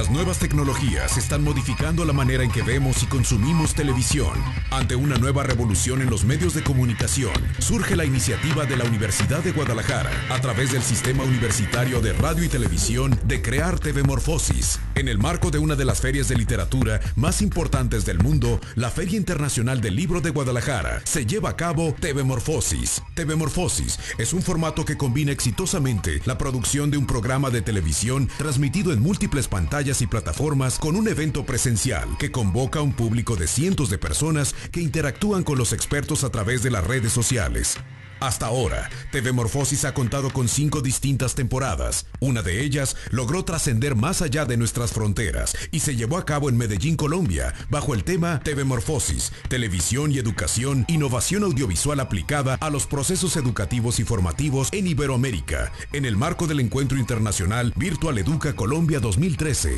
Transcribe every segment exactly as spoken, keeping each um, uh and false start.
Las nuevas tecnologías están modificando la manera en que vemos y consumimos televisión. Ante una nueva revolución en los medios de comunicación, surge la iniciativa de la Universidad de Guadalajara, a través del Sistema Universitario de Radio y Televisión, de crear T V Morfosis. En el marco de una de las ferias de literatura más importantes del mundo, la Feria Internacional del Libro de Guadalajara, se lleva a cabo T V Morfosis. T V Morfosis es un formato que combina exitosamente la producción de un programa de televisión transmitido en múltiples pantallas y plataformas con un evento presencial que convoca a un público de cientos de personas que interactúan con los expertos a través de las redes sociales. Hasta ahora, T V Morfosis ha contado con cinco distintas temporadas. Una de ellas logró trascender más allá de nuestras fronteras y se llevó a cabo en Medellín, Colombia, bajo el tema T V Morfosis, Televisión y Educación, Innovación Audiovisual aplicada a los procesos educativos y formativos en Iberoamérica, en el marco del Encuentro Internacional Virtual Educa Colombia dos mil trece.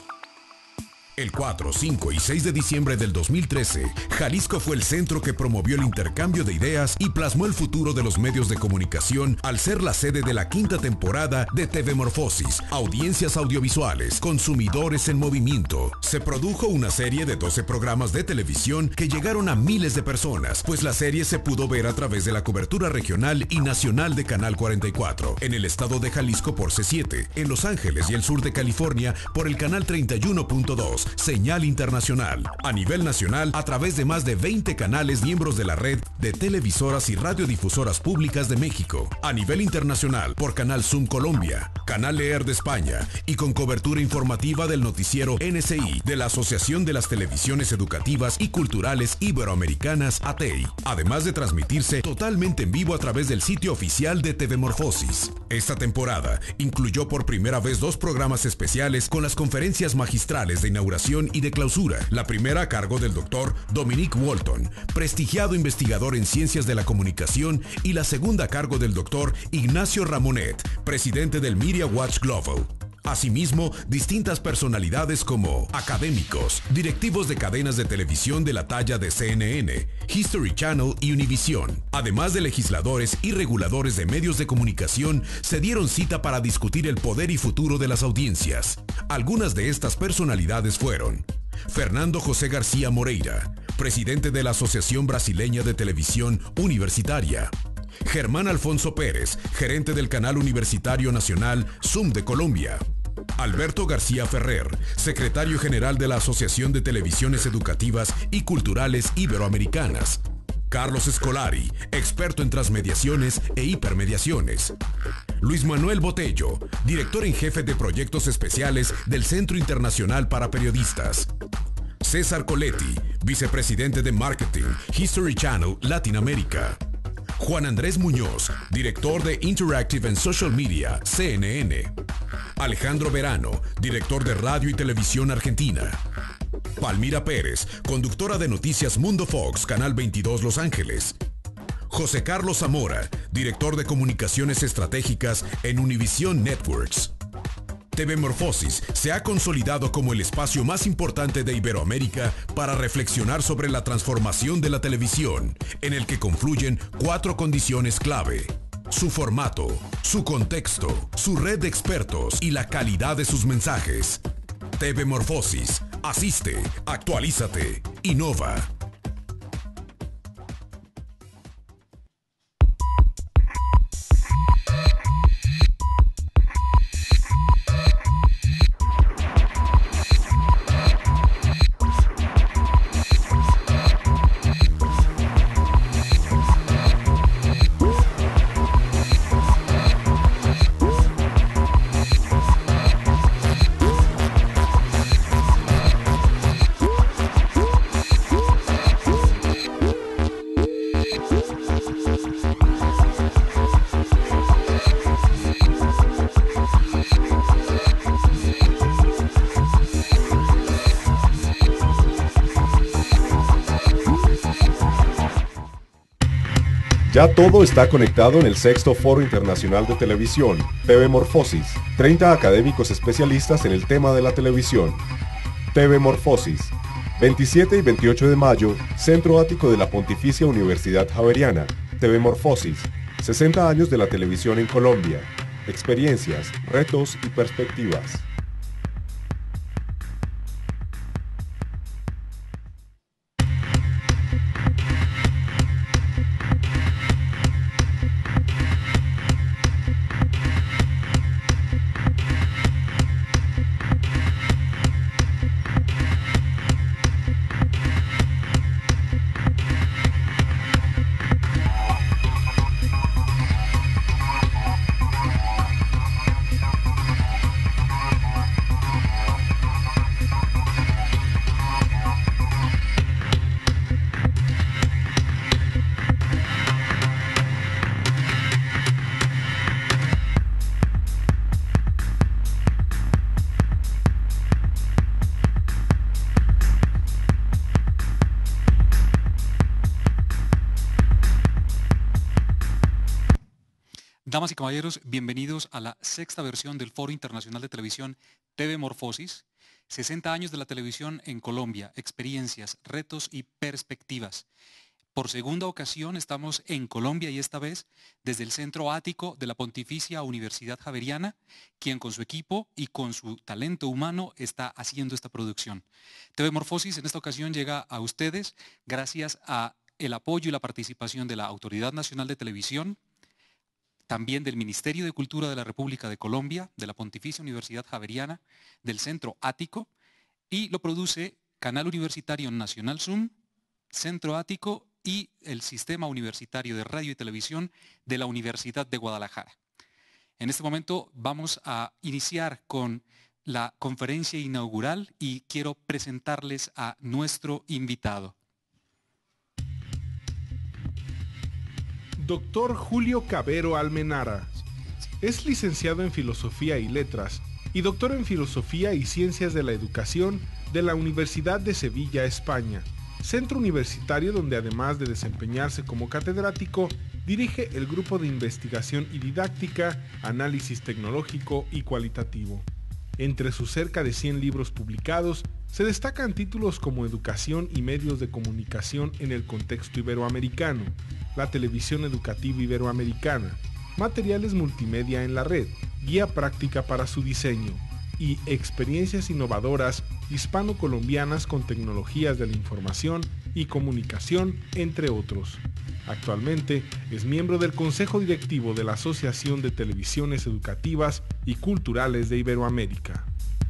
El cuatro, cinco y seis de diciembre del dos mil trece, Jalisco fue el centro que promovió el intercambio de ideas y plasmó el futuro de los medios de comunicación al ser la sede de la quinta temporada de T V Morfosis, Audiencias Audiovisuales, Consumidores en Movimiento. Se produjo una serie de doce programas de televisión que llegaron a miles de personas, pues la serie se pudo ver a través de la cobertura regional y nacional de Canal cuarenta y cuatro, en el estado de Jalisco por C siete, en Los Ángeles y el sur de California por el Canal treinta y uno punto dos. Señal internacional. A nivel nacional, a través de más de veinte canales miembros de la red de televisoras y radiodifusoras públicas de México. A nivel internacional, por Canal Zoom Colombia, Canal Leer de España y con cobertura informativa del noticiero N S I de la Asociación de las Televisiones Educativas y Culturales Iberoamericanas, A T E I. Además de transmitirse totalmente en vivo a través del sitio oficial de T V Morfosis. Esta temporada incluyó por primera vez dos programas especiales con las conferencias magistrales de inauguración y de clausura, la primera a cargo del doctor Dominic Walton, prestigiado investigador en ciencias de la comunicación, y la segunda a cargo del doctor Ignacio Ramonet, presidente del Media Watch Global. Asimismo, distintas personalidades como académicos, directivos de cadenas de televisión de la talla de C N N, History Channel y Univision, además de legisladores y reguladores de medios de comunicación, se dieron cita para discutir el poder y futuro de las audiencias. Algunas de estas personalidades fueron Fernando José García Moreira, presidente de la Asociación Brasileña de Televisión Universitaria; Germán Alfonso Pérez, gerente del Canal Universitario Nacional Zoom de Colombia; Alberto García Ferrer, secretario general de la Asociación de Televisiones Educativas y Culturales Iberoamericanas; Carlos Escolari, experto en transmediaciones e hipermediaciones; Luis Manuel Botello, director en jefe de proyectos especiales del Centro Internacional para Periodistas; César Coletti, vicepresidente de Marketing, History Channel Latinoamérica; Juan Andrés Muñoz, director de Interactive and Social Media, C N N; Alejandro Verano, director de Radio y Televisión Argentina; Palmira Pérez, conductora de Noticias Mundo Fox, Canal veintidós Los Ángeles; José Carlos Zamora, director de Comunicaciones Estratégicas en Univision Networks. T V Morfosis se ha consolidado como el espacio más importante de Iberoamérica para reflexionar sobre la transformación de la televisión, en el que confluyen cuatro condiciones clave: su formato, su contexto, su red de expertos y la calidad de sus mensajes. T V Morfosis, asiste, actualízate, innova. Ya todo está conectado en el sexto Foro Internacional de Televisión, T V Morfosis. treinta académicos especialistas en el tema de la televisión. T V Morfosis. veintisiete y veintiocho de mayo, Centro Ático de la Pontificia Universidad Javeriana. T V Morfosis. sesenta años de la televisión en Colombia. Experiencias, retos y perspectivas. Damas y caballeros, bienvenidos a la sexta versión del Foro Internacional de Televisión T V Morfosis. sesenta años de la televisión en Colombia, experiencias, retos y perspectivas. Por segunda ocasión estamos en Colombia y esta vez desde el Centro Ático de la Pontificia Universidad Javeriana, quien con su equipo y con su talento humano está haciendo esta producción. T V Morfosis en esta ocasión llega a ustedes gracias a el apoyo y la participación de la Autoridad Nacional de Televisión, también del Ministerio de Cultura de la República de Colombia, de la Pontificia Universidad Javeriana, del Centro Ático, y lo produce Canal Universitario Nacional Zoom, Centro Ático y el Sistema Universitario de Radio y Televisión de la Universidad de Guadalajara. En este momento vamos a iniciar con la conferencia inaugural y quiero presentarles a nuestro invitado. Doctor Julio Cabero Almenara. Es licenciado en Filosofía y Letras y doctor en Filosofía y Ciencias de la Educación de la Universidad de Sevilla, España, centro universitario donde además de desempeñarse como catedrático, dirige el grupo de investigación y didáctica, análisis tecnológico y cualitativo. Entre sus cerca de cien libros publicados, se destacan títulos como Educación y medios de comunicación en el contexto iberoamericano, la televisión educativa iberoamericana, materiales multimedia en la red, guía práctica para su diseño y experiencias innovadoras hispano-colombianas con tecnologías de la información y comunicación, entre otros. Actualmente es miembro del Consejo Directivo de la Asociación de Televisiones Educativas y Culturales de Iberoamérica.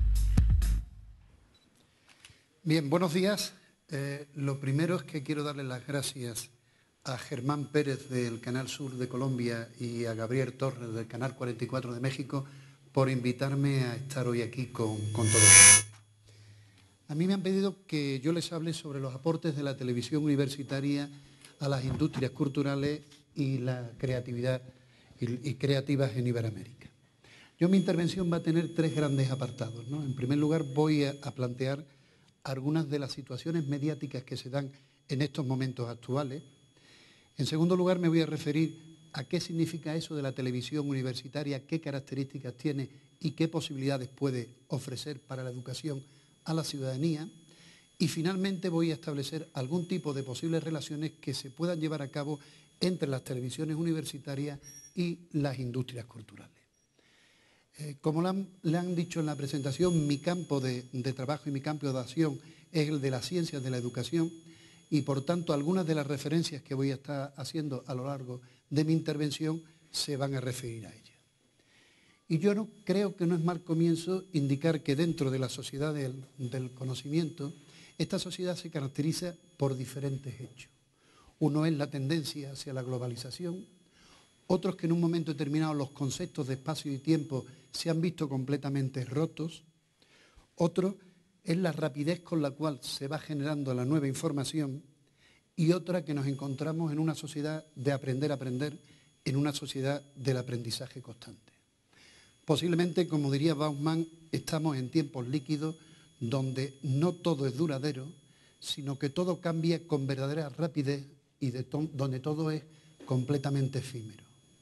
Bien, buenos días. Eh, lo primero es que quiero darle las gracias a Germán Pérez del Canal Sur de Colombia y a Gabriel Torres del Canal cuarenta y cuatro de México por invitarme a estar hoy aquí con, con todos ustedes. A mí me han pedido que yo les hable sobre los aportes de la televisión universitaria a las industrias culturales y la creatividad y, y creativas en Iberoamérica. Yo mi intervención va a tener tres grandes apartados, ¿no? En primer lugar voy a, a plantear algunas de las situaciones mediáticas que se dan en estos momentos actuales. En segundo lugar me voy a referir a qué significa eso de la televisión universitaria, qué características tiene y qué posibilidades puede ofrecer para la educación a la ciudadanía. Y finalmente voy a establecer algún tipo de posibles relaciones que se puedan llevar a cabo entre las televisiones universitarias y las industrias culturales. Eh, como le han, le han dicho en la presentación, mi campo de, de trabajo y mi campo de acción es el de las ciencias de la educación y por tanto algunas de las referencias que voy a estar haciendo a lo largo de mi intervención se van a referir a ellas. Y yo no, creo que no es mal comienzo indicar que dentro de la sociedad del, del conocimiento, esta sociedad se caracteriza por diferentes hechos. Uno es la tendencia hacia la globalización, otros que en un momento determinado los conceptos de espacio y tiempo se han visto completamente rotos, otro es la rapidez con la cual se va generando la nueva información y otra que nos encontramos en una sociedad de aprender a aprender, en una sociedad del aprendizaje constante. Posiblemente, como diría Bauman, estamos en tiempos líquidos donde no todo es duradero, sino que todo cambia con verdadera rapidez y de to- donde todo es completamente efímero.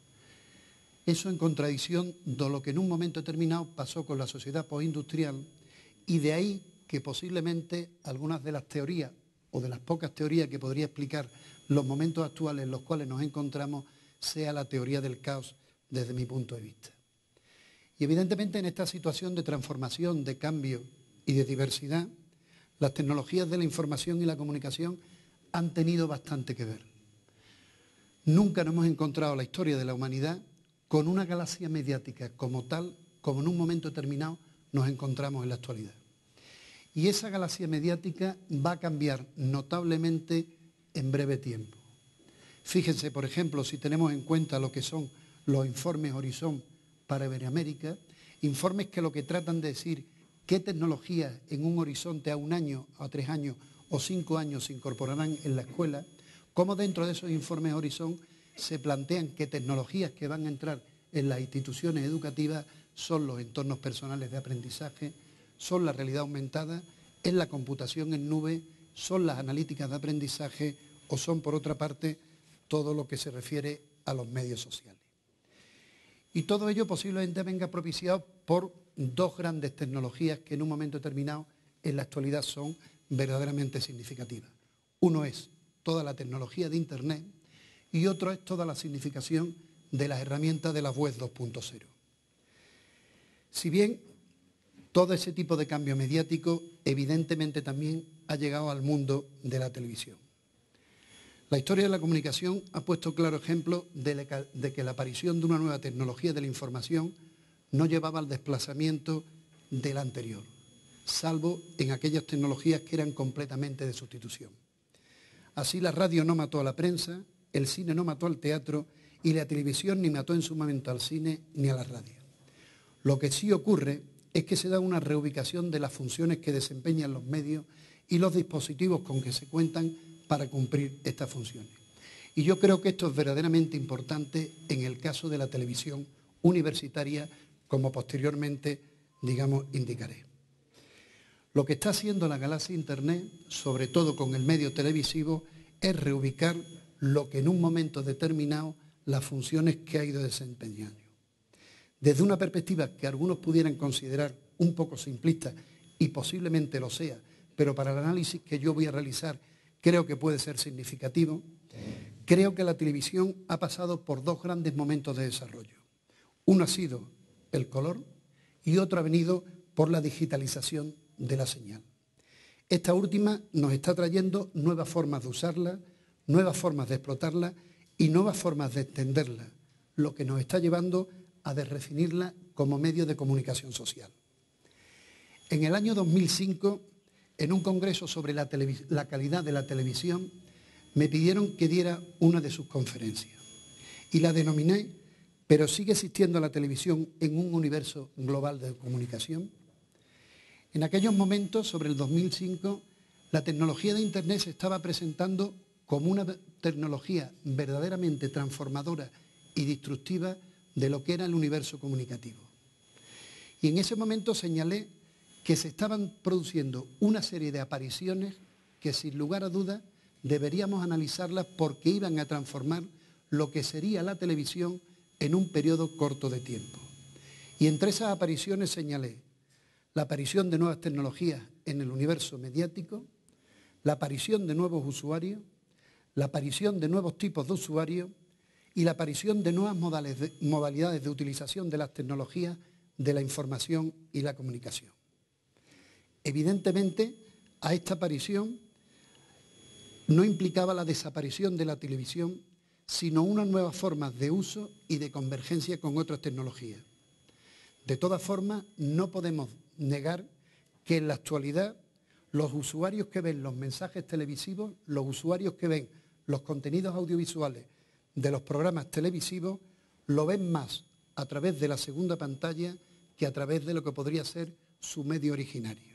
Eso en contradicción de lo que en un momento determinado pasó con la sociedad postindustrial y de ahí que posiblemente algunas de las teorías o de las pocas teorías que podría explicar los momentos actuales en los cuales nos encontramos sea la teoría del caos desde mi punto de vista. Y evidentemente en esta situación de transformación, de cambio y de diversidad, las tecnologías de la información y la comunicación han tenido bastante que ver. Nunca nos hemos encontrado en la historia de la humanidad con una galaxia mediática como tal, como en un momento determinado nos encontramos en la actualidad. Y esa galaxia mediática va a cambiar notablemente en breve tiempo. Fíjense, por ejemplo, si tenemos en cuenta lo que son los informes Horizon para Iberoamérica, informes que lo que tratan de decir qué tecnologías en un horizonte a un año, a tres años o cinco años se incorporarán en la escuela, cómo dentro de esos informes Horizon se plantean qué tecnologías que van a entrar en las instituciones educativas son los entornos personales de aprendizaje, son la realidad aumentada, es la computación en nube, son las analíticas de aprendizaje o son, por otra parte, todo lo que se refiere a los medios sociales. Y todo ello posiblemente venga propiciado por dos grandes tecnologías que en un momento determinado en la actualidad son verdaderamente significativas. Uno es toda la tecnología de Internet y otro es toda la significación de las herramientas de la web dos punto cero. Si bien todo ese tipo de cambio mediático evidentemente también ha llegado al mundo de la televisión. La historia de la comunicación ha puesto claro ejemplo de que la aparición de una nueva tecnología de la información no llevaba al desplazamiento de la anterior, salvo en aquellas tecnologías que eran completamente de sustitución. Así la radio no mató a la prensa, el cine no mató al teatro y la televisión ni mató en su momento al cine ni a la radio. Lo que sí ocurre es que se da una reubicación de las funciones que desempeñan los medios y los dispositivos con que se cuentan para cumplir estas funciones. Y yo creo que esto es verdaderamente importante en el caso de la televisión universitaria, como posteriormente, digamos, indicaré. Lo que está haciendo la galaxia Internet, sobre todo con el medio televisivo, es reubicar lo que en un momento determinado las funciones que ha ido desempeñando. Desde una perspectiva que algunos pudieran considerar un poco simplista, y posiblemente lo sea, pero para el análisis que yo voy a realizar creo que puede ser significativo, creo que la televisión ha pasado por dos grandes momentos de desarrollo. Uno ha sido el color y otro ha venido por la digitalización de la señal. Esta última nos está trayendo nuevas formas de usarla, nuevas formas de explotarla y nuevas formas de extenderla, lo que nos está llevando a desdefinirla como medio de comunicación social. En el año dos mil cinco, en un congreso sobre la, la calidad de la televisión, me pidieron que diera una de sus conferencias y la denominé ¿pero sigue existiendo la televisión en un universo global de comunicación? En aquellos momentos, sobre el dos mil cinco, la tecnología de Internet se estaba presentando como una tecnología verdaderamente transformadora y destructiva de lo que era el universo comunicativo. Y en ese momento señalé que se estaban produciendo una serie de apariciones que sin lugar a dudas deberíamos analizarlas porque iban a transformar lo que sería la televisión en un periodo corto de tiempo. Y entre esas apariciones señalé la aparición de nuevas tecnologías en el universo mediático, la aparición de nuevos usuarios, la aparición de nuevos tipos de usuarios y la aparición de nuevas modalidades de utilización de las tecnologías de la información y la comunicación. Evidentemente, a esta aparición no implicaba la desaparición de la televisión, sino unas nuevas formas de uso y de convergencia con otras tecnologías. De todas formas, no podemos negar que en la actualidad los usuarios que ven los mensajes televisivos, los usuarios que ven los contenidos audiovisuales de los programas televisivos, lo ven más a través de la segunda pantalla que a través de lo que podría ser su medio originario.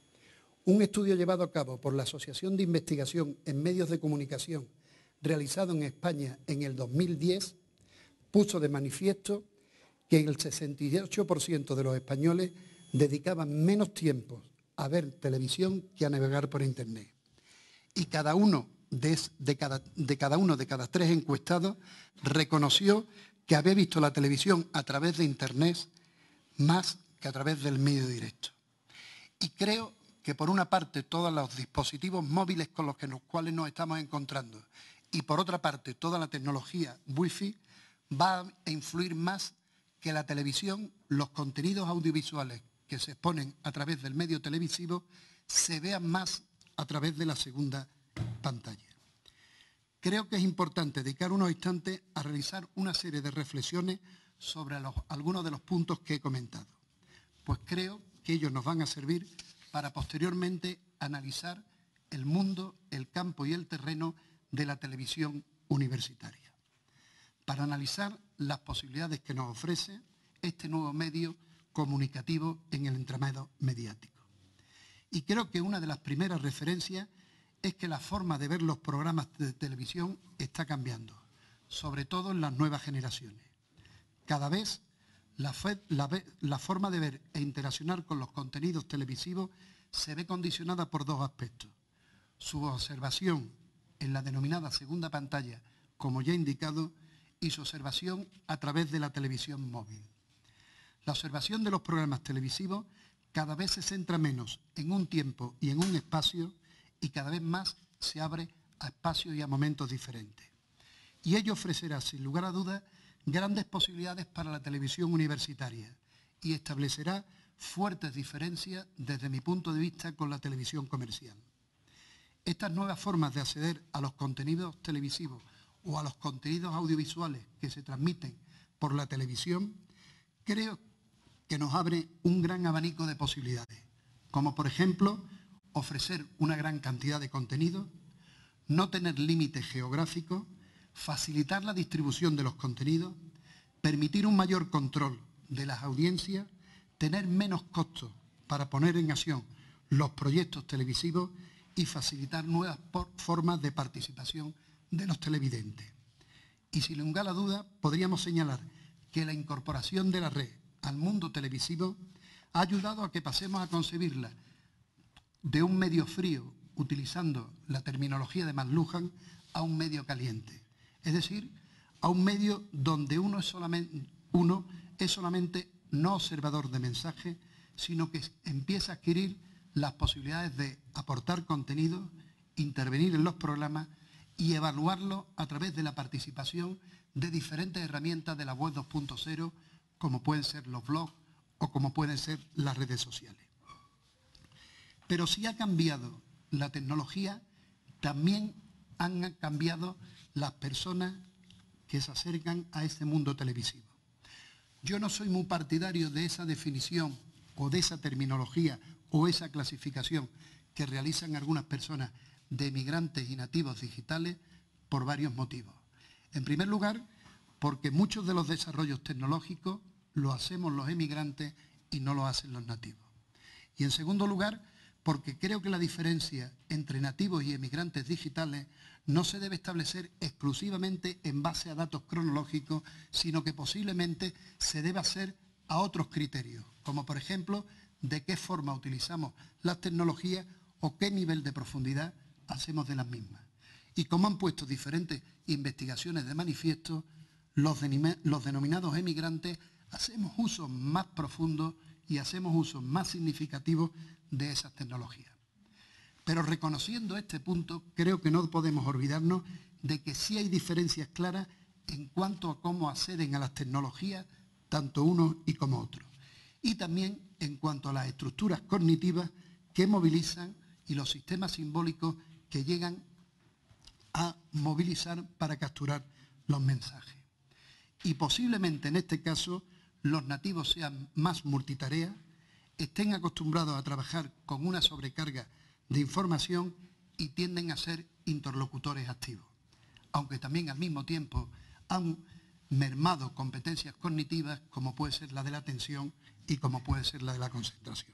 Un estudio llevado a cabo por la Asociación de Investigación en Medios de Comunicación, realizado en España en el dos mil diez, puso de manifiesto que el sesenta y ocho por ciento de los españoles dedicaban menos tiempo a ver televisión que a navegar por Internet. Y cada uno de, de, cada, de cada uno de cada tres encuestados reconoció que había visto la televisión a través de Internet más que a través del medio directo. Y creo que por una parte todos los dispositivos móviles con los, que, los cuales nos estamos encontrando y por otra parte toda la tecnología Wi-Fi va a influir más que la televisión, los contenidos audiovisuales que se exponen a través del medio televisivo se vean más a través de la segunda pantalla. Creo que es importante dedicar unos instantes a realizar una serie de reflexiones sobre los, algunos de los puntos que he comentado, pues creo que ellos nos van a servir para posteriormente analizar el mundo, el campo y el terreno de la televisión universitaria, para analizar las posibilidades que nos ofrece este nuevo medio comunicativo en el entramado mediático. Y creo que una de las primeras referencias es que la forma de ver los programas de televisión está cambiando, sobre todo en las nuevas generaciones. Cada vez la, fe, la, la forma de ver e interaccionar con los contenidos televisivos se ve condicionada por dos aspectos. Su observación en la denominada segunda pantalla, como ya he indicado, y su observación a través de la televisión móvil. La observación de los programas televisivos cada vez se centra menos en un tiempo y en un espacio y cada vez más se abre a espacios y a momentos diferentes. Y ello ofrecerá, sin lugar a dudas, grandes posibilidades para la televisión universitaria y establecerá fuertes diferencias desde mi punto de vista con la televisión comercial. Estas nuevas formas de acceder a los contenidos televisivos o a los contenidos audiovisuales que se transmiten por la televisión, creo que nos abre un gran abanico de posibilidades, como por ejemplo ofrecer una gran cantidad de contenidos, no tener límites geográficos, facilitar la distribución de los contenidos, permitir un mayor control de las audiencias, tener menos costos para poner en acción los proyectos televisivos y facilitar nuevas formas de participación de los televidentes. Y sin lugar a duda podríamos señalar que la incorporación de la red al mundo televisivo ha ayudado a que pasemos a concebirla de un medio frío, utilizando la terminología de McLuhan, a un medio caliente. Es decir, a un medio donde uno es solamente, uno es solamente no observador de mensajes, sino que empieza a adquirir las posibilidades de aportar contenido, intervenir en los programas y evaluarlo a través de la participación de diferentes herramientas de la web dos punto cero, como pueden ser los blogs o como pueden ser las redes sociales. Pero si ha cambiado la tecnología, también han cambiado las personas que se acercan a este mundo televisivo. Yo no soy muy partidario de esa definición o de esa terminología o esa clasificación que realizan algunas personas de emigrantes y nativos digitales por varios motivos. En primer lugar, porque muchos de los desarrollos tecnológicos los hacemos los emigrantes y no los hacen los nativos. Y en segundo lugar, porque creo que la diferencia entre nativos y emigrantes digitales no se debe establecer exclusivamente en base a datos cronológicos, sino que posiblemente se debe hacer a otros criterios, como por ejemplo, de qué forma utilizamos las tecnologías o qué nivel de profundidad hacemos de las mismas. Y como han puesto diferentes investigaciones de manifiesto, los, de, los denominados emigrantes hacemos usos más profundos y hacemos usos más significativos de esas tecnologías. Pero reconociendo este punto, creo que no podemos olvidarnos de que sí hay diferencias claras en cuanto a cómo acceden a las tecnologías tanto unos y como otros. Y también en cuanto a las estructuras cognitivas que movilizan y los sistemas simbólicos que llegan a movilizar para capturar los mensajes. Y posiblemente en este caso los nativos sean más multitarea, estén acostumbrados a trabajar con una sobrecarga de información y tienden a ser interlocutores activos, aunque también al mismo tiempo han mermado competencias cognitivas como puede ser la de la atención y como puede ser la de la concentración.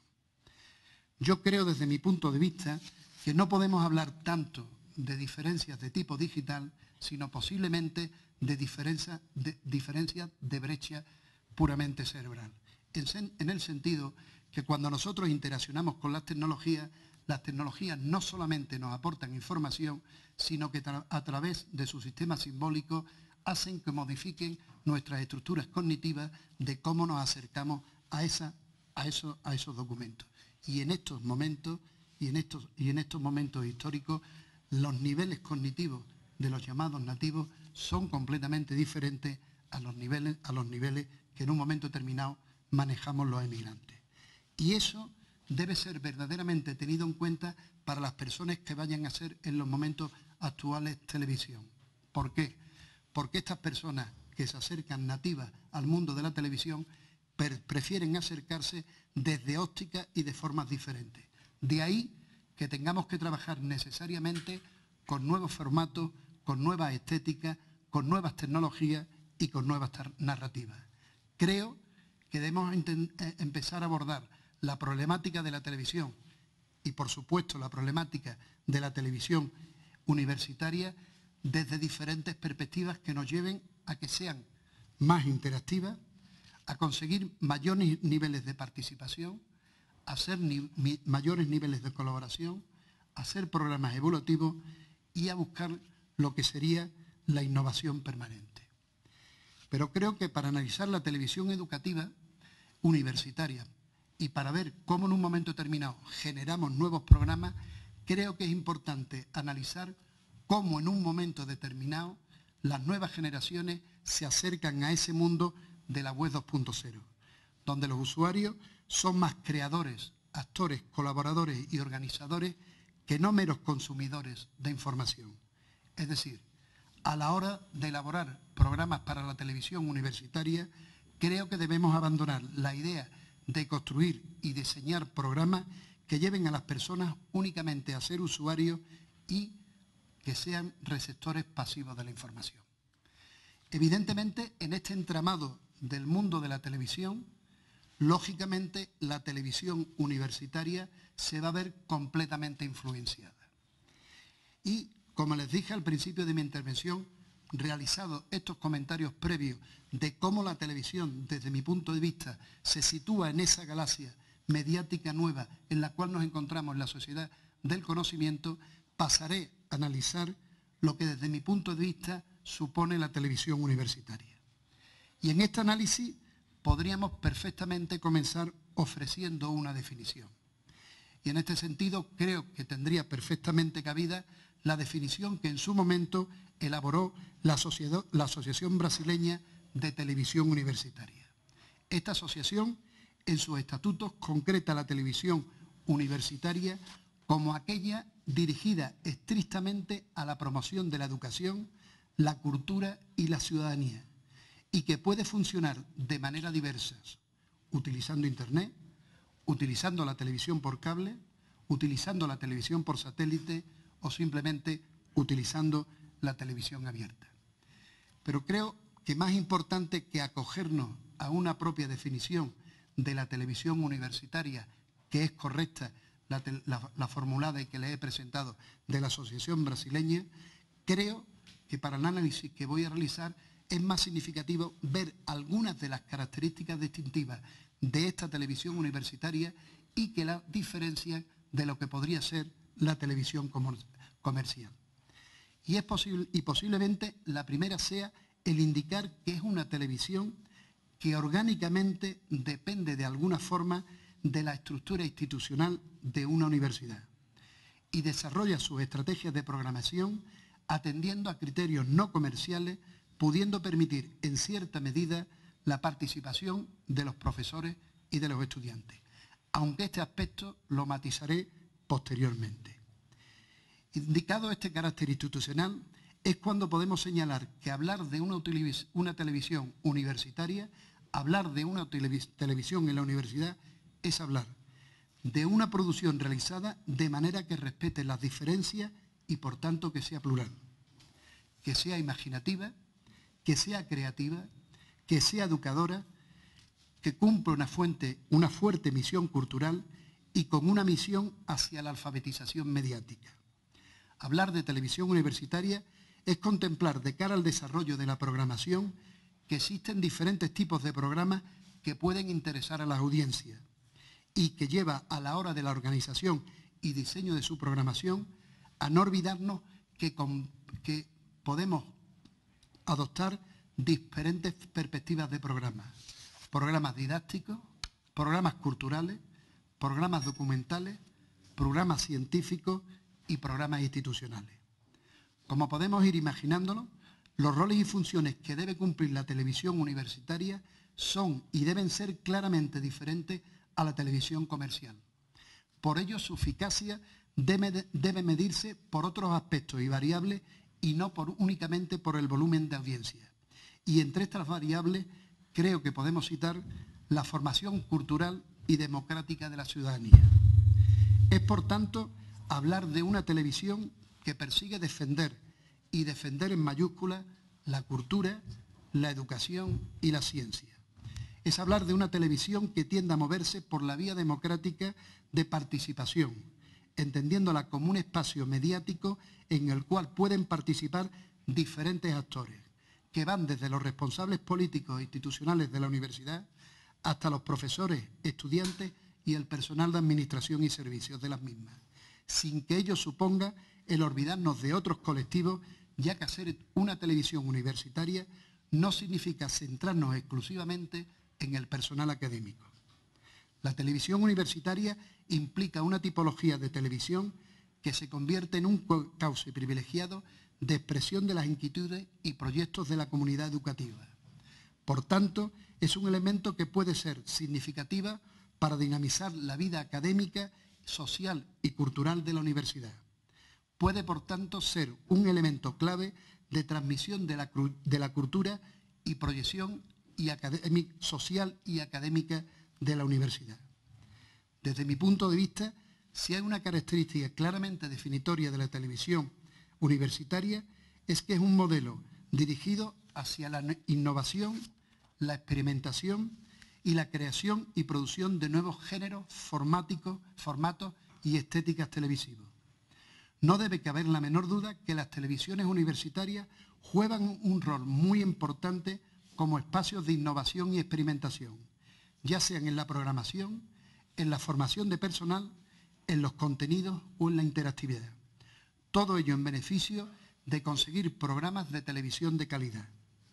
Yo creo desde mi punto de vista que no podemos hablar tanto de diferencias de tipo digital, sino posiblemente de diferencias de, diferencia de brecha puramente cerebral. En, en el sentido que cuando nosotros interaccionamos con las tecnologías, las tecnologías no solamente nos aportan información, sino que tra a través de su sistema simbólico hacen que modifiquen nuestras estructuras cognitivas de cómo nos acercamos a, esa, a, eso, a esos documentos. Y en estos momentos, y en estos, y en estos momentos históricos, los niveles cognitivos de los llamados nativos son completamente diferentes a los niveles, a los niveles que en un momento determinado manejamos los emigrantes. Y eso debe ser verdaderamente tenido en cuenta para las personas que vayan a hacer en los momentos actuales televisión. ¿Por qué? Porque estas personas que se acercan nativas al mundo de la televisión prefieren acercarse desde ópticas y de formas diferentes. De ahí que tengamos que trabajar necesariamente con nuevos formatos, con nuevas estéticas, con nuevas tecnologías y con nuevas narrativas. Creo que debemos empezar a abordar la problemática de la televisión y, por supuesto, la problemática de la televisión universitaria desde diferentes perspectivas que nos lleven a que sean más interactivas, a conseguir mayores niveles de participación, a hacer ni, mi, mayores niveles de colaboración, a hacer programas evolutivos y a buscar lo que sería la innovación permanente. Pero creo que para analizar la televisión educativa universitaria y para ver cómo en un momento determinado generamos nuevos programas, creo que es importante analizar cómo en un momento determinado las nuevas generaciones se acercan a ese mundo de la web dos punto cero, donde los usuarios son más creadores, actores, colaboradores y organizadores que no meros consumidores de información. Es decir, a la hora de elaborar programas para la televisión universitaria, creo que debemos abandonar la idea de construir y diseñar programas que lleven a las personas únicamente a ser usuarios y que sean receptores pasivos de la información. Evidentemente, en este entramado del mundo de la televisión, lógicamente la televisión universitaria se va a ver completamente influenciada. Y, como les dije al principio de mi intervención, realizados estos comentarios previos de cómo la televisión, desde mi punto de vista, se sitúa en esa galaxia mediática nueva en la cual nos encontramos en la sociedad del conocimiento, pasaré a analizar lo que desde mi punto de vista supone la televisión universitaria. Y en este análisis podríamos perfectamente comenzar ofreciendo una definición. Y en este sentido creo que tendría perfectamente cabida la definición que en su momento elaboró la, sociedad, la Asociación Brasileña de Televisión Universitaria. Esta asociación, en sus estatutos, concreta la televisión universitaria como aquella dirigida estrictamente a la promoción de la educación, la cultura y la ciudadanía, y que puede funcionar de manera diversa, utilizando Internet, utilizando la televisión por cable, utilizando la televisión por satélite o simplemente utilizando la televisión abierta. Pero creo que más importante que acogernos a una propia definición de la televisión universitaria, que es correcta, la, la, la formulada y que le he presentado de la Asociación Brasileña, creo que para el análisis que voy a realizar es más significativo ver algunas de las características distintivas de esta televisión universitaria y que la diferencian de lo que podría ser la televisión comercial. Y, es posible, y posiblemente la primera sea el indicar que es una televisión que orgánicamente depende de alguna forma de la estructura institucional de una universidad y desarrolla sus estrategias de programación atendiendo a criterios no comerciales, pudiendo permitir en cierta medida la participación de los profesores y de los estudiantes, aunque este aspecto lo matizaré posteriormente. Indicado este carácter institucional, es cuando podemos señalar que hablar de una, una televisión universitaria, hablar de una televis televisión en la universidad, es hablar de una producción realizada de manera que respete las diferencias y por tanto que sea plural, que sea imaginativa, que sea creativa, que sea educadora, que cumpla una, fuente, una fuerte misión cultural y con una misión hacia la alfabetización mediática. Hablar de televisión universitaria es contemplar de cara al desarrollo de la programación que existen diferentes tipos de programas que pueden interesar a las audiencias y que lleva a la hora de la organización y diseño de su programación a no olvidarnos que, con, que podemos adoptar diferentes perspectivas de programas. Programas didácticos, programas culturales, programas documentales, programas científicos y programas institucionales. Como podemos ir imaginándolo, los roles y funciones que debe cumplir la televisión universitaria son y deben ser claramente diferentes a la televisión comercial. Por ello, su eficacia debe, debe medirse por otros aspectos y variables y no por, únicamente por el volumen de audiencia. Y entre estas variables creo que podemos citar la formación cultural y democrática de la ciudadanía. Es, por tanto, hablar de una televisión que persigue defender, y defender en mayúsculas, la cultura, la educación y la ciencia. Es hablar de una televisión que tiende a moverse por la vía democrática de participación, entendiéndola como un espacio mediático en el cual pueden participar diferentes actores, que van desde los responsables políticos e institucionales de la universidad hasta los profesores, estudiantes y el personal de administración y servicios de las mismas, sin que ello suponga el olvidarnos de otros colectivos, ya que hacer una televisión universitaria no significa centrarnos exclusivamente en el personal académico. La televisión universitaria implica una tipología de televisión que se convierte en un cauce privilegiado de expresión de las inquietudes y proyectos de la comunidad educativa. Por tanto, es un elemento que puede ser significativa para dinamizar la vida académica, social y cultural de la universidad. Puede, por tanto, ser un elemento clave de transmisión de la, de la cultura y proyección y social y académica de la universidad. Desde mi punto de vista, si hay una característica claramente definitoria de la televisión universitaria, es que es un modelo dirigido hacia la innovación, la experimentación y la creación y producción de nuevos géneros, formáticos, formatos y estéticas televisivos. No debe caber la menor duda que las televisiones universitarias juegan un rol muy importante como espacios de innovación y experimentación, ya sean en la programación, en la formación de personal, en los contenidos o en la interactividad. Todo ello en beneficio de conseguir programas de televisión de calidad.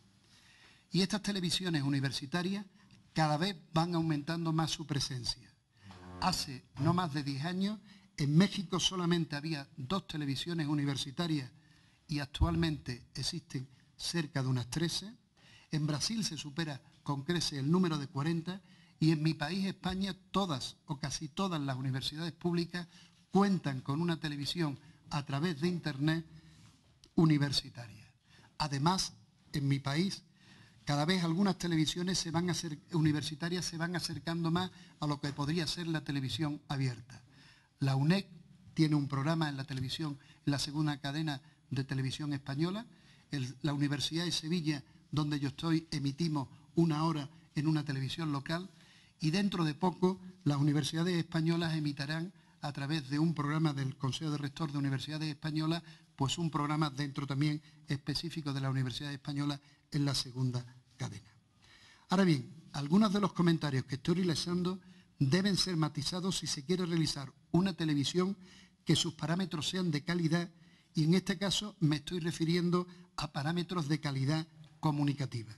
Y estas televisiones universitarias cada vez van aumentando más su presencia. Hace no más de diez años, en México solamente había dos televisiones universitarias y actualmente existen cerca de unas trece. En Brasil se supera con creces el número de cuarenta y en mi país, España, todas o casi todas las universidades públicas cuentan con una televisión a través de Internet universitaria. Además, en mi país, cada vez algunas televisiones se van a hacer, universitarias se van acercando más a lo que podría ser la televisión abierta. La U N E D tiene un programa en la televisión, en la segunda cadena de televisión española. El, la Universidad de Sevilla, donde yo estoy, emitimos una hora en una televisión local y dentro de poco las universidades españolas emitirán a través de un programa del Consejo de Rector de Universidades Españolas, pues un programa dentro también específico de la Universidad Española en la segunda cadena. Ahora bien, algunos de los comentarios que estoy realizando deben ser matizados si se quiere realizar una televisión que sus parámetros sean de calidad y en este caso me estoy refiriendo a parámetros de calidad comunicativa.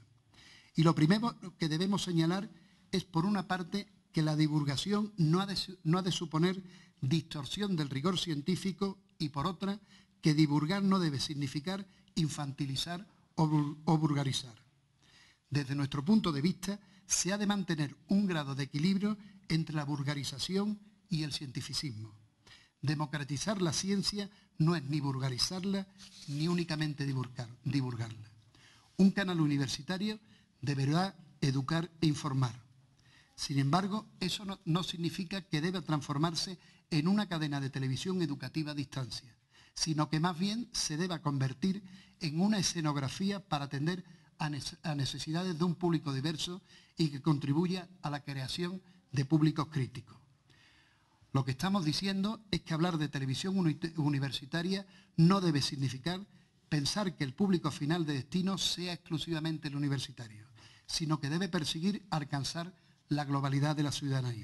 Y lo primero que debemos señalar es, por una parte, que la divulgación no ha de, no ha de suponer distorsión del rigor científico y, por otra, que divulgar no debe significar infantilizar o, o vulgarizar. Desde nuestro punto de vista, se ha de mantener un grado de equilibrio entre la vulgarización y el cientificismo. Democratizar la ciencia no es ni vulgarizarla ni únicamente divulgar, divulgarla. Un canal universitario deberá educar e informar. Sin embargo, eso no, no significa que deba transformarse en una cadena de televisión educativa a distancia, sino que más bien se deba convertir en una escenografía para atender a, a necesidades de un público diverso y que contribuya a la creación de públicos críticos. Lo que estamos diciendo es que hablar de televisión uni universitaria no debe significar pensar que el público final de destino sea exclusivamente el universitario, sino que debe perseguir alcanzar la globalidad de la ciudadanía.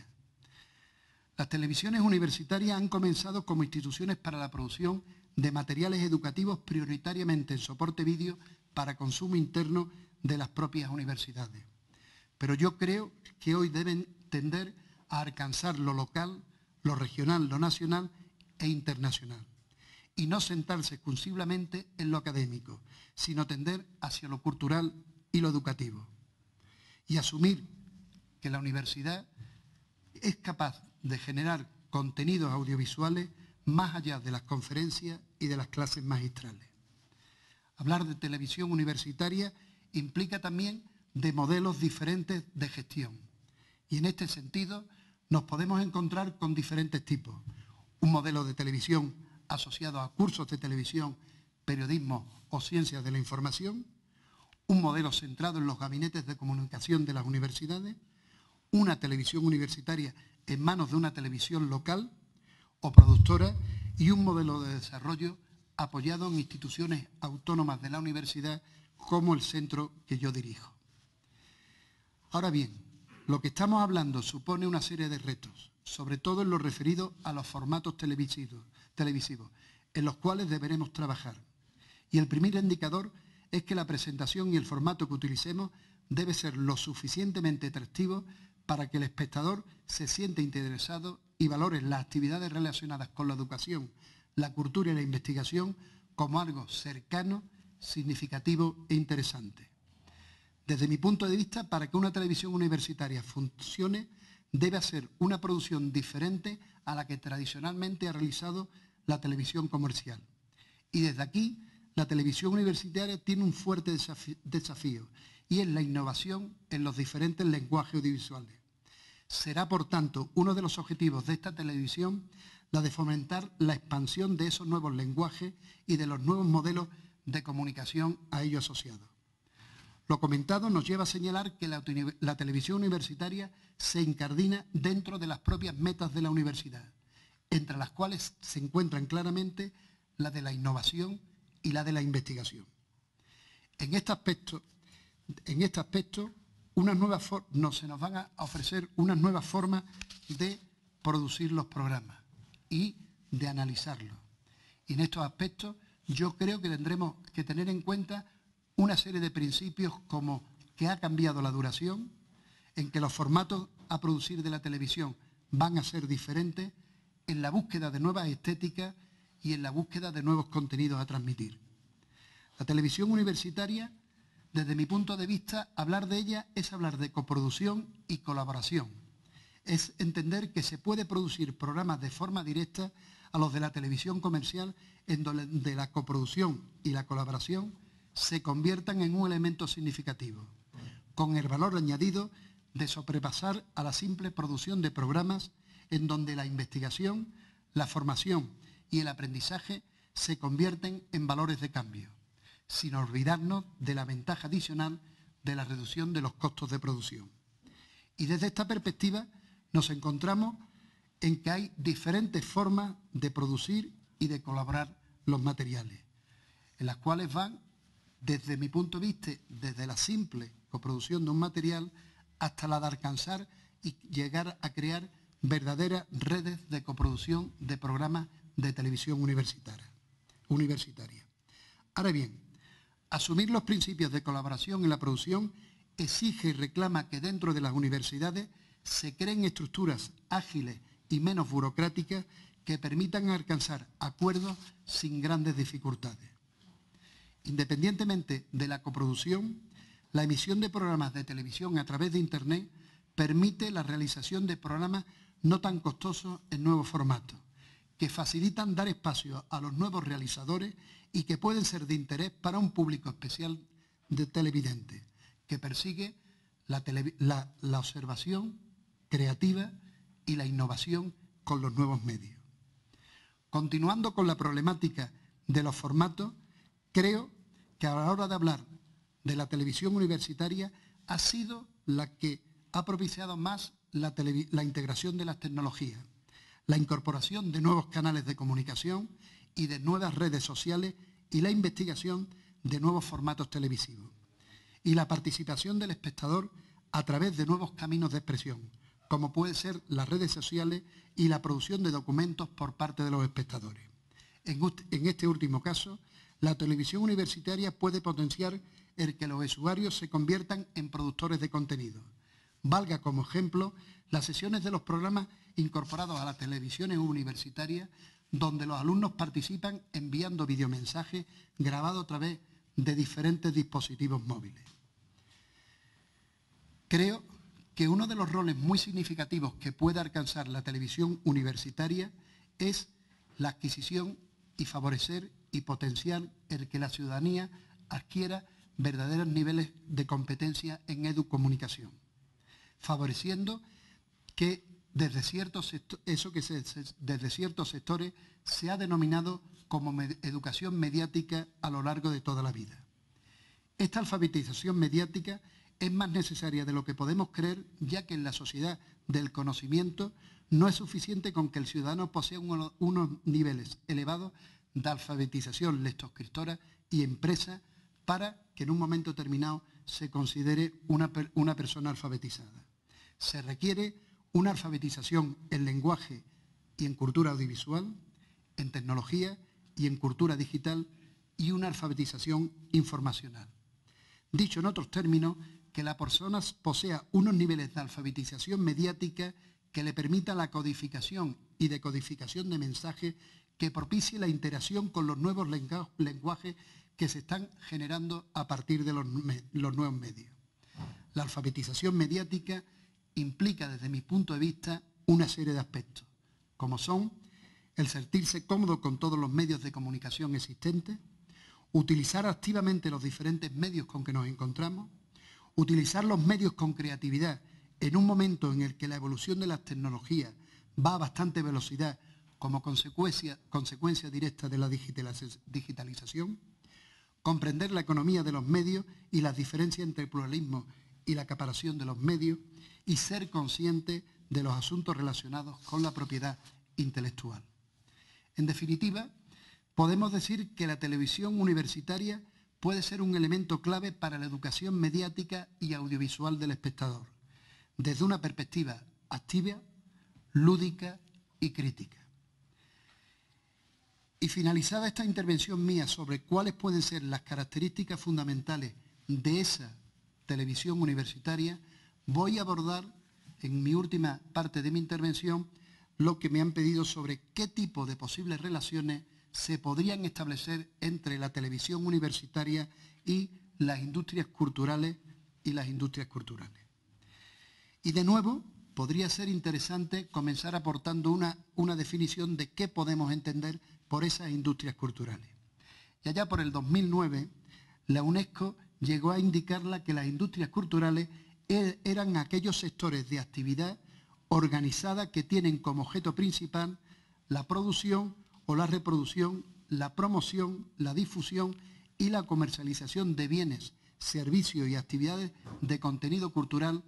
Las televisiones universitarias han comenzado como instituciones para la producción de materiales educativos prioritariamente en soporte vídeo para consumo interno de las propias universidades. Pero yo creo que hoy deben tender a alcanzar lo local, lo regional, lo nacional e internacional. Y no sentarse exclusivamente en lo académico, sino tender hacia lo cultural y lo educativo. Y asumir que la universidad es capaz de generar contenidos audiovisuales más allá de las conferencias y de las clases magistrales. Hablar de televisión universitaria implica también de modelos diferentes de gestión. Y en este sentido nos podemos encontrar con diferentes tipos. Un modelo de televisión asociado a cursos de televisión, periodismo o ciencias de la información. Un modelo centrado en los gabinetes de comunicación de las universidades. Una televisión universitaria en manos de una televisión local o productora y un modelo de desarrollo apoyado en instituciones autónomas de la universidad como el centro que yo dirijo. Ahora bien, lo que estamos hablando supone una serie de retos, sobre todo en lo referido a los formatos televisivos, televisivos en los cuales deberemos trabajar. Y el primer indicador es que la presentación y el formato que utilicemos debe ser lo suficientemente atractivo para que el espectador se sienta interesado y valore las actividades relacionadas con la educación, la cultura y la investigación como algo cercano, significativo e interesante. Desde mi punto de vista, para que una televisión universitaria funcione, debe ser una producción diferente a la que tradicionalmente ha realizado la televisión comercial. Y desde aquí, la televisión universitaria tiene un fuerte desafío, y es la innovación en los diferentes lenguajes audiovisuales. Será, por tanto, uno de los objetivos de esta televisión la de fomentar la expansión de esos nuevos lenguajes y de los nuevos modelos de comunicación a ello asociados. Lo comentado nos lleva a señalar que la, la televisión universitaria se incardina dentro de las propias metas de la universidad, entre las cuales se encuentran claramente la de la innovación y la de la investigación. En este aspecto, en este aspecto unas nuevas no, se nos van a ofrecer unas nuevas formas de producir los programas y de analizarlos. Y en estos aspectos yo creo que tendremos que tener en cuenta una serie de principios como que ha cambiado la duración, en que los formatos a producir de la televisión van a ser diferentes, en la búsqueda de nuevas estéticas y en la búsqueda de nuevos contenidos a transmitir. La televisión universitaria, desde mi punto de vista, hablar de ella es hablar de coproducción y colaboración. Es entender que se puede producir programas de forma directa a los de la televisión comercial, en donde la coproducción y la colaboración se conviertan en un elemento significativo, con el valor añadido de sobrepasar a la simple producción de programas en donde la investigación, la formación y el aprendizaje se convierten en valores de cambio, sin olvidarnos de la ventaja adicional de la reducción de los costos de producción. Y desde esta perspectiva nos encontramos en que hay diferentes formas de producir y de colaborar los materiales, en las cuales van, desde mi punto de vista, desde la simple coproducción de un material hasta la de alcanzar y llegar a crear verdaderas redes de coproducción de programas de televisión universitaria. universitaria. Ahora bien, asumir los principios de colaboración en la producción exige y reclama que dentro de las universidades se creen estructuras ágiles y menos burocráticas que permitan alcanzar acuerdos sin grandes dificultades. Independientemente de la coproducción, la emisión de programas de televisión a través de Internet permite la realización de programas no tan costosos en nuevos formatos, que facilitan dar espacio a los nuevos realizadores y que pueden ser de interés para un público especial de televidentes, que persigue la, tele, la, la observación creativa y la innovación con los nuevos medios. Continuando con la problemática de los formatos, creo que a la hora de hablar de la televisión universitaria ha sido la que ha propiciado más la, la integración de las tecnologías, la incorporación de nuevos canales de comunicación y de nuevas redes sociales y la investigación de nuevos formatos televisivos, y la participación del espectador a través de nuevos caminos de expresión, como pueden ser las redes sociales y la producción de documentos por parte de los espectadores. En, en este último caso, la televisión universitaria puede potenciar el que los usuarios se conviertan en productores de contenido. Valga como ejemplo las sesiones de los programas incorporados a las televisiones universitarias, donde los alumnos participan enviando videomensajes grabados a través de diferentes dispositivos móviles. Creo que uno de los roles muy significativos que puede alcanzar la televisión universitaria es la adquisición y favorecer y potenciar el que la ciudadanía adquiera verdaderos niveles de competencia en educomunicación, favoreciendo que desde ciertos, eso que se, desde ciertos sectores se ha denominado como med, educación mediática a lo largo de toda la vida. Esta alfabetización mediática es más necesaria de lo que podemos creer, ya que en la sociedad del conocimiento no es suficiente con que el ciudadano posea uno, unos niveles elevados de alfabetización lectoescritora y empresa para que en un momento determinado se considere una, una persona alfabetizada. Se requiere una alfabetización en lenguaje y en cultura audiovisual, en tecnología y en cultura digital y una alfabetización informacional. Dicho en otros términos, que la persona posea unos niveles de alfabetización mediática que le permita la codificación y decodificación de mensajes que propicie la interacción con los nuevos lenguajes que se están generando a partir de los, los nuevos medios. La alfabetización mediática implica, desde mi punto de vista, una serie de aspectos, como son el sentirse cómodo con todos los medios de comunicación existentes, utilizar activamente los diferentes medios con que nos encontramos, utilizar los medios con creatividad en un momento en el que la evolución de las tecnologías va a bastante velocidad como consecuencia, consecuencia directa de la digitalización, comprender la economía de los medios y las diferencias entre el pluralismo y la acaparación de los medios y ser consciente de los asuntos relacionados con la propiedad intelectual. En definitiva, podemos decir que la televisión universitaria puede ser un elemento clave para la educación mediática y audiovisual del espectador, desde una perspectiva activa, lúdica y crítica. Y finalizada esta intervención mía sobre cuáles pueden ser las características fundamentales de esa televisión universitaria, voy a abordar en mi última parte de mi intervención lo que me han pedido sobre qué tipo de posibles relaciones se podrían establecer entre la televisión universitaria y las industrias culturales y las industrias culturales. Y de nuevo, podría ser interesante comenzar aportando una, una definición de qué podemos entender por esas industrias culturales. Y allá por el dos mil nueve, la UNESCO llegó a indicarla que las industrias culturales er, eran aquellos sectores de actividad organizada que tienen como objeto principal la producción o la reproducción, la promoción, la difusión y la comercialización de bienes, servicios y actividades de contenido cultural,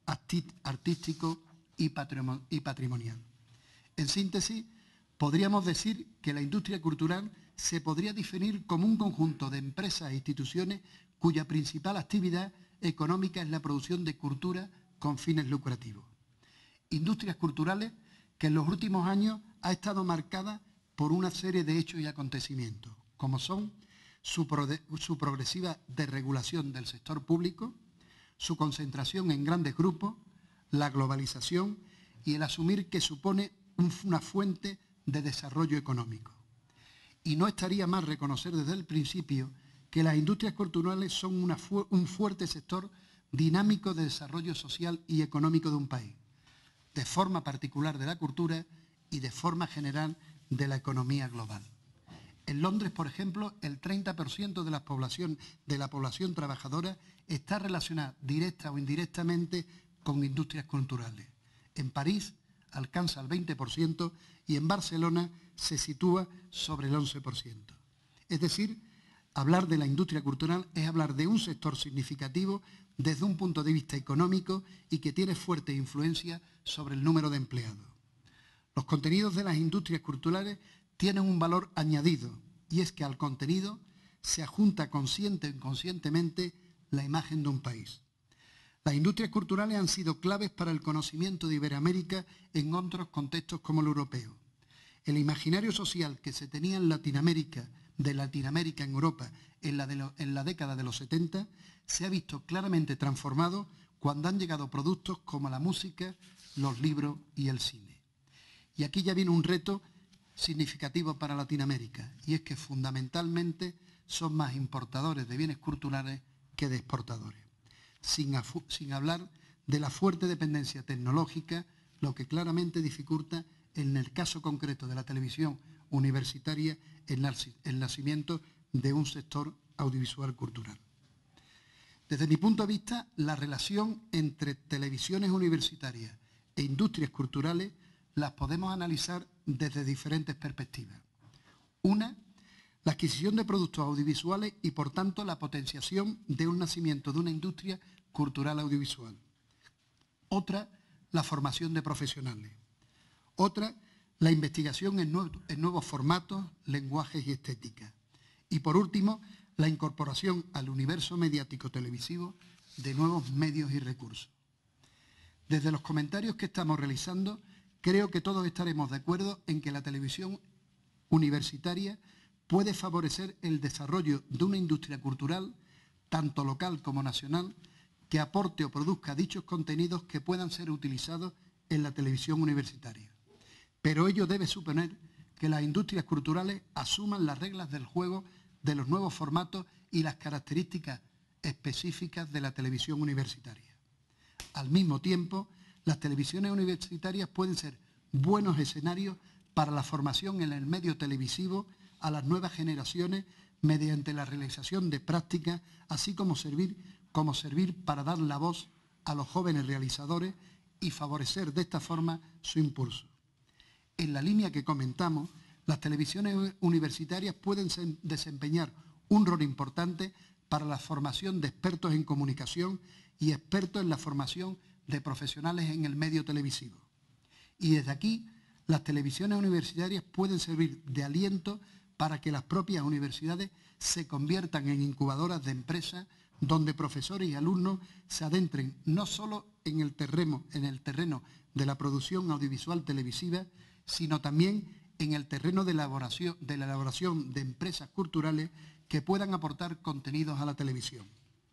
artístico y patrimonial. En síntesis, podríamos decir que la industria cultural se podría definir como un conjunto de empresas e instituciones cuya principal actividad económica es la producción de cultura con fines lucrativos. Industrias culturales que en los últimos años ha estado marcada por una serie de hechos y acontecimientos, como son su, pro su progresiva desregulación del sector público, su concentración en grandes grupos, la globalización y el asumir que supone un, una fuente de desarrollo económico. Y no estaría mal reconocer desde el principio que las industrias culturales son una fu un fuerte sector dinámico de desarrollo social y económico de un país, de forma particular de la cultura y de forma general de la economía global. En Londres, por ejemplo, el treinta por ciento de la población, de la población trabajadora está relacionada directa o indirectamente con industrias culturales. En París alcanza el veinte por ciento y en Barcelona se sitúa sobre el once por ciento. Es decir, hablar de la industria cultural es hablar de un sector significativo desde un punto de vista económico y que tiene fuerte influencia sobre el número de empleados. Los contenidos de las industrias culturales tienen un valor añadido y es que al contenido se adjunta consciente o inconscientemente la imagen de un país. Las industrias culturales han sido claves para el conocimiento de Iberoamérica en otros contextos como el europeo. El imaginario social que se tenía en Latinoamérica, de Latinoamérica en Europa en la, de lo, en la década de los setenta, se ha visto claramente transformado cuando han llegado productos como la música, los libros y el cine. Y aquí ya viene un reto significativo para Latinoamérica, y es que fundamentalmente son más importadores de bienes culturales que de exportadores, sin, sin hablar de la fuerte dependencia tecnológica, lo que claramente dificulta, en el caso concreto de la televisión universitaria, el, el nacimiento de un sector audiovisual cultural. Desde mi punto de vista, la relación entre televisiones universitarias e industrias culturales las podemos analizar desde diferentes perspectivas. Una, la adquisición de productos audiovisuales y, por tanto, la potenciación de un nacimiento de una industria cultural audiovisual. Otra, la formación de profesionales. Otra, la investigación en, nue en nuevos formatos, lenguajes y estética. Y, por último, la incorporación al universo mediático televisivo de nuevos medios y recursos. Desde los comentarios que estamos realizando, creo que todos estaremos de acuerdo en que la televisión universitaria puede favorecer el desarrollo de una industria cultural, tanto local como nacional, que aporte o produzca dichos contenidos que puedan ser utilizados en la televisión universitaria. Pero ello debe suponer que las industrias culturales asuman las reglas del juego de los nuevos formatos y las características específicas de la televisión universitaria. Al mismo tiempo, las televisiones universitarias pueden ser buenos escenarios para la formación en el medio televisivo a las nuevas generaciones mediante la realización de prácticas, así como servir, como servir para dar la voz a los jóvenes realizadores y favorecer de esta forma su impulso. En la línea que comentamos, las televisiones universitarias pueden desempeñar un rol importante para la formación de expertos en comunicación y expertos en la formación de profesionales en el medio televisivo. Y desde aquí, las televisiones universitarias pueden servir de aliento para que las propias universidades se conviertan en incubadoras de empresas donde profesores y alumnos se adentren no solo en el terreno, en el terreno de la producción audiovisual televisiva, sino también en el terreno de, elaboración, de la elaboración de empresas culturales que puedan aportar contenidos a la televisión.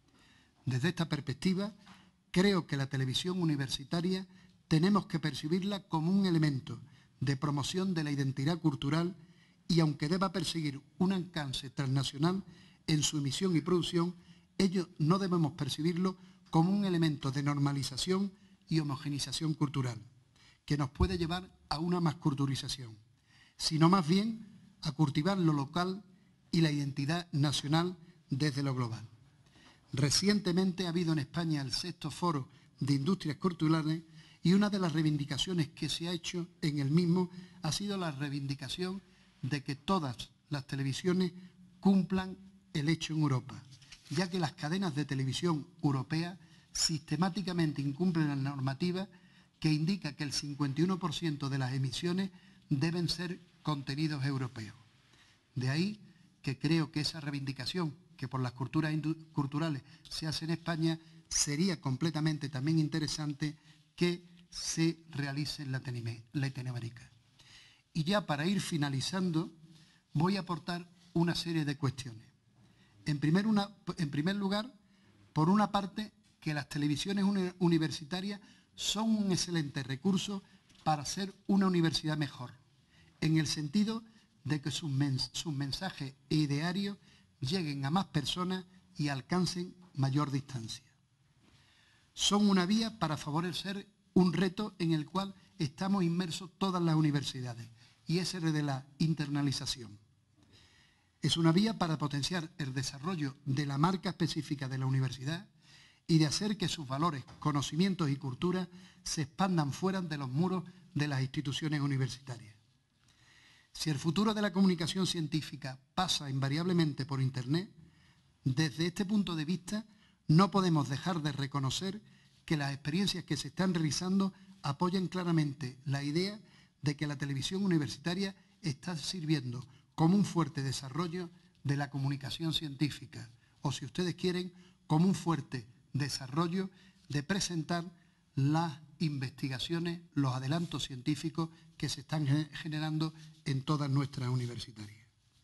Desde esta perspectiva, creo que la televisión universitaria tenemos que percibirla como un elemento de promoción de la identidad cultural y aunque deba perseguir un alcance transnacional en su emisión y producción, ello no debemos percibirlo como un elemento de normalización y homogeneización cultural, que nos puede llevar a una más culturización, sino más bien a cultivar lo local y la identidad nacional desde lo global. Recientemente ha habido en España el sexto Foro de Industrias Culturales y una de las reivindicaciones que se ha hecho en el mismo ha sido la reivindicación de que todas las televisiones cumplan el hecho en Europa, ya que las cadenas de televisión europeas sistemáticamente incumplen la normativa que indica que el cincuenta y uno por ciento de las emisiones deben ser contenidos europeos. De ahí que creo que esa reivindicación que por las culturas culturales se hace en España sería completamente también interesante que se realice en Latinoamérica. Y ya para ir finalizando, voy a aportar una serie de cuestiones. En primer, una, en primer lugar, por una parte, que las televisiones uni- universitarias son un excelente recurso para ser una universidad mejor, en el sentido de que sus, mens- sus mensajes e idearios lleguen a más personas y alcancen mayor distancia. Son una vía para favorecer un reto en el cual estamos inmersos todas las universidades, y es el de la internalización. Es una vía para potenciar el desarrollo de la marca específica de la universidad y de hacer que sus valores, conocimientos y culturas se expandan fuera de los muros de las instituciones universitarias. Si el futuro de la comunicación científica pasa invariablemente por Internet, desde este punto de vista no podemos dejar de reconocer que las experiencias que se están realizando apoyan claramente la idea de que la televisión universitaria está sirviendo como un fuerte desarrollo de la comunicación científica, o si ustedes quieren, como un fuerte desarrollo de presentar las investigaciones, los adelantos científicos que se están generando en todas nuestras universitarias.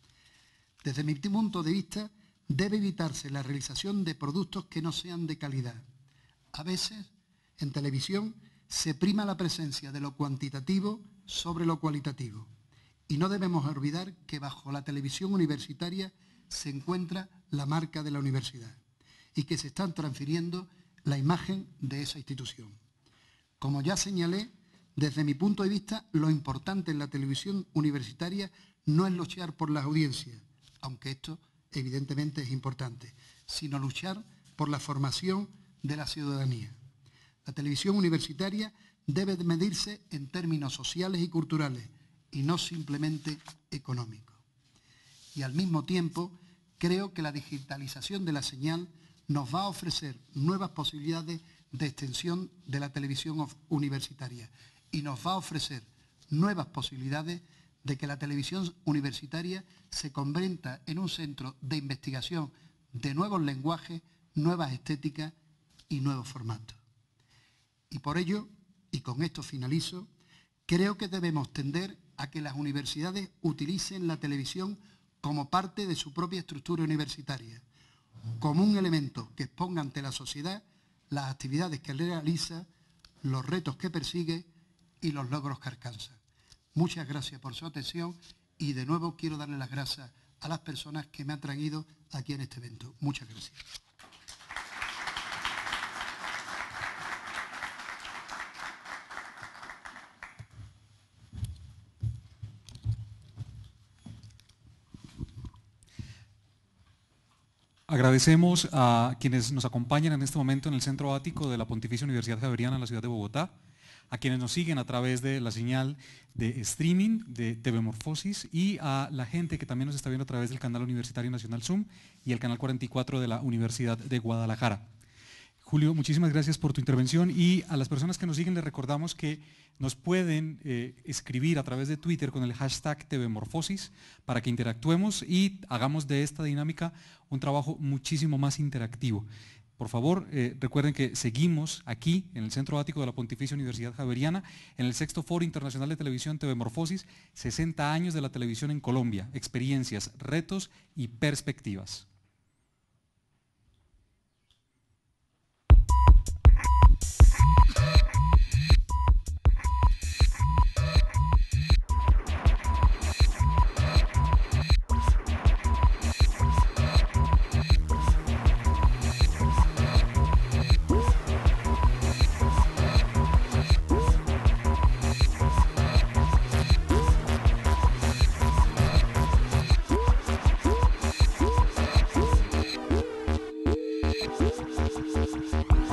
Desde mi punto de vista, debe evitarse la realización de productos que no sean de calidad. A veces, en televisión, se prima la presencia de lo cuantitativo sobre lo cualitativo. Y no debemos olvidar que bajo la televisión universitaria se encuentra la marca de la universidad y que se están transfiriendo la imagen de esa institución. Como ya señalé, desde mi punto de vista, lo importante en la televisión universitaria no es luchar por las audiencias, aunque esto evidentemente es importante, sino luchar por la formación de la ciudadanía. La televisión universitaria debe medirse en términos sociales y culturales y no simplemente económicos. Y al mismo tiempo, creo que la digitalización de la señal nos va a ofrecer nuevas posibilidades de extensión de la televisión universitaria y nos va a ofrecer nuevas posibilidades de que la televisión universitaria se convierta en un centro de investigación de nuevos lenguajes, nuevas estéticas y nuevos formatos. Y por ello, y con esto finalizo, creo que debemos tender a que las universidades utilicen la televisión como parte de su propia estructura universitaria, como un elemento que exponga ante la sociedad las actividades que realiza, los retos que persigue y los logros que alcanza. Muchas gracias por su atención y de nuevo quiero darle las gracias a las personas que me han traído aquí en este evento. Muchas gracias. Agradecemos a quienes nos acompañan en este momento en el Centro Ático de la Pontificia Universidad Javeriana en la ciudad de Bogotá, a quienes nos siguen a través de la señal de streaming de T V Morfosis y a la gente que también nos está viendo a través del canal Universitario Nacional Zoom y el canal cuarenta y cuatro de la Universidad de Guadalajara. Julio, muchísimas gracias por tu intervención y a las personas que nos siguen les recordamos que nos pueden eh, escribir a través de Twitter con el hashtag T V Morfosis para que interactuemos y hagamos de esta dinámica un trabajo muchísimo más interactivo. Por favor, eh, recuerden que seguimos aquí en el Centro Ático de la Pontificia Universidad Javeriana en el sexto Foro Internacional de Televisión T V Morfosis, sesenta años de la televisión en Colombia, experiencias, retos y perspectivas. We'll be right back.